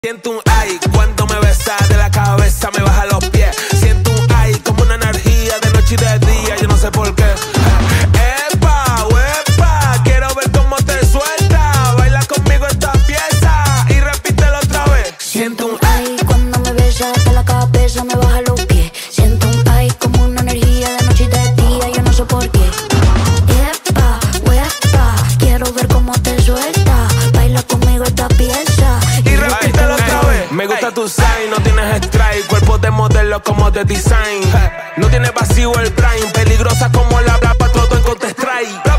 Siento un ay cuando me besas, de la cabeza me baja los pies. Siento un ay como una energía de noche y de día, yo no sé por qué. Epa, uepa, quiero ver cómo te suelta. Baila conmigo esta pieza y repítelo otra vez. Siento un ay cuando me besas, de la cabeza me baja los pies. Siento un ay como una energía de noche y de día, yo no sé por qué. Epa, uepa, quiero ver cómo te suelta. Baila conmigo esta pieza y repítelo otra vez. Me gusta tu sign, no tienes strike, cuerpo de modelo como de design. No tienes vacío el prime, peligrosa como la Black Patrón en Counter Strike.